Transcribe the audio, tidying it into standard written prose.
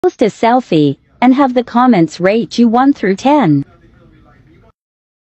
Post a selfie and have the comments rate you 1 through 10.